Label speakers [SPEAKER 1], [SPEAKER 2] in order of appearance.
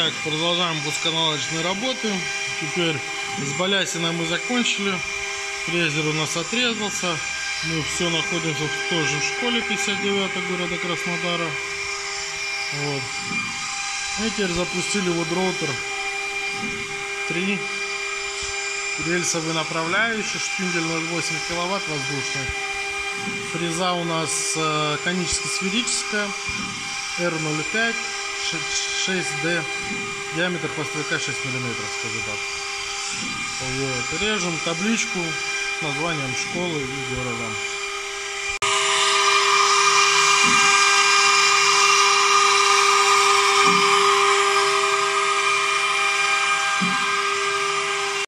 [SPEAKER 1] Так, продолжаем пусконаладочные работы. Теперь с балясиной мы закончили. Фрезер у нас отрезался. Мы все находимся тоже в школе 59 города Краснодара. Вот. И теперь запустили водроутер 3. Рельсовый направляющий, шпиндель 0,8 киловатт воздушный. Фреза у нас конически-сферическая R05 6D, диаметр постройка 6 миллиметров, скажу так. Вот. Режем табличку с названием школы и города.